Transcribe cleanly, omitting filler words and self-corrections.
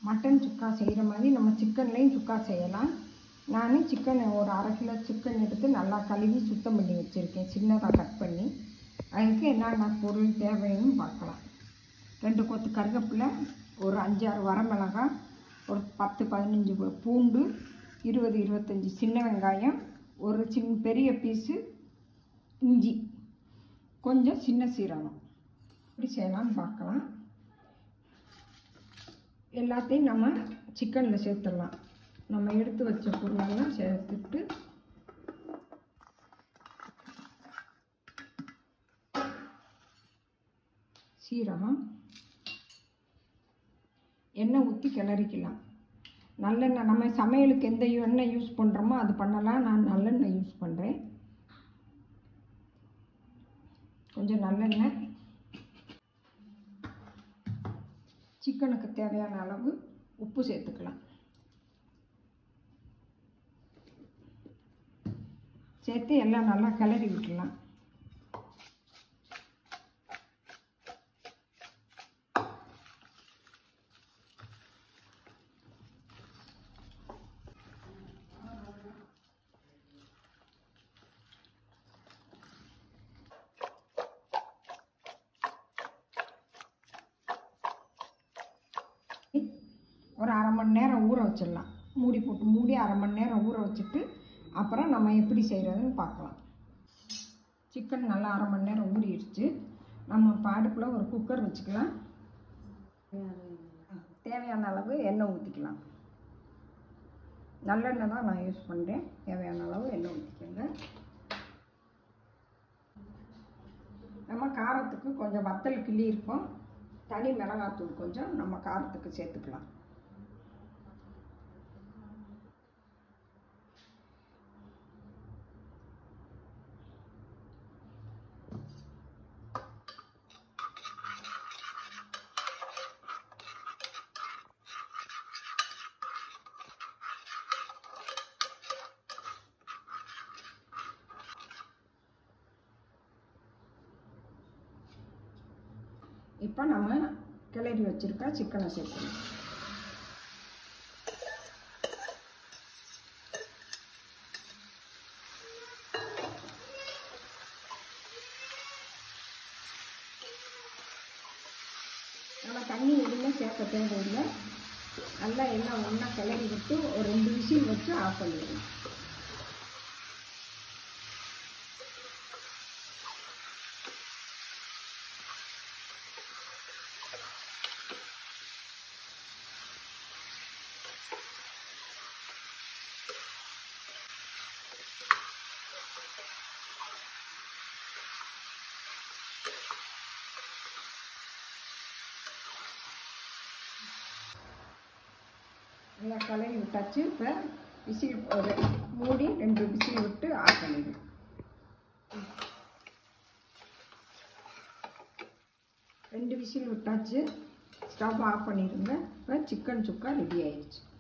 Mutton சுக்கா செய்கிற மாதிரி நம்ம சிக்கன்லேயும் சுக்கா செய்யலாம். நான் சிக்கன் ஒரு 1/2 கிலோ சிக்கன் எடுத்து நல்லா கழுவி சுத்தம் பண்ணி வச்சுருக்கேன், சின்னதாக கட் பண்ணி. அதுக்கு என்னென்ன பொருள் தேவைன்னு பார்க்கலாம். 2 கொத்து கருவேப்பிலை, ஒரு 5-6 வரமிளகாய், ஒரு 10-15 பூண்டு, 20-25 சின்ன வெங்காயம், ஒரு பெரிய பீஸு இஞ்சி, கொஞ்சம் சின்ன சீரகம். இப்படி செய்யலாம்னு பார்க்கலாம். எல்லாத்தையும் நம்ம சிக்கனில் சேர்த்துடலாம். நம்ம எடுத்து வச்ச பொருளெல்லாம் சேர்த்துட்டு சீரகம், எண்ணெய் ஊற்றி கிளறிக்கலாம். நல்லெண்ணெய், நம்ம சமையலுக்கு எந்த எண்ணெய் யூஸ் பண்ணுறோமோ அது பண்ணலாம். நான் நல்லெண்ணெய் யூஸ் பண்ணுறேன். கொஞ்சம் நல்லெண்ணெய், சிக்கனுக்கு தேவையான அளவு உப்பு சேர்த்துக்கலாம். சேர்த்து எல்லாம் நல்லா கிளறி விட்டுடலாம். ஒரு 1/2 மணி நேரம் ஊற வச்சிடலாம். மூடி 1/2 மணி நேரம் ஊற வச்சுட்டு அப்புறம் நம்ம எப்படி செய்கிறதுன்னு பார்க்கலாம். சிக்கன் நல்லா 1/2 மணி நேரம் ஊறிடுச்சு. நம்ம இப்போ அடுப்பில் ஒரு குக்கர் வச்சுக்கலாம். தேவையான அளவு எண்ணெய் ஊற்றிக்கலாம். நல்லெண்ணெய் தான் நான் யூஸ் பண்ணுறேன். தேவையான அளவு எண்ணெய் ஊற்றிக்கோங்க. நம்ம காரத்துக்கு கொஞ்சம் வத்தல் கிள்ளி இருக்கும், தனி மிளகாத்தூள் கொஞ்சம் நம்ம காரத்துக்கு சேர்த்துக்கலாம். இப்போ நம்ம கிளறி வச்சுருக்க சிக்கனை சேர்க்கணும். நம்ம தண்ணி எதுவுமே சேர்க்க தேவையில்லை. நல்லா எல்லாம் ஒன்றா கிளறி விட்டு ஒரு 2 விசில் வச்சு ஆஃப் பண்ணிடுவோம். நல்லா கிளறி விட்டாச்சு. இப்போ விசில் ஒரு மூடி 2 விசில் விட்டு ஆஃப் பண்ணிடுவோம். 2 விசில் விட்டாச்சு. ஸ்டவ் ஆஃப் பண்ணிடுங்க. இப்போ சிக்கன் சுக்கா ரெடி ஆயிடுச்சு.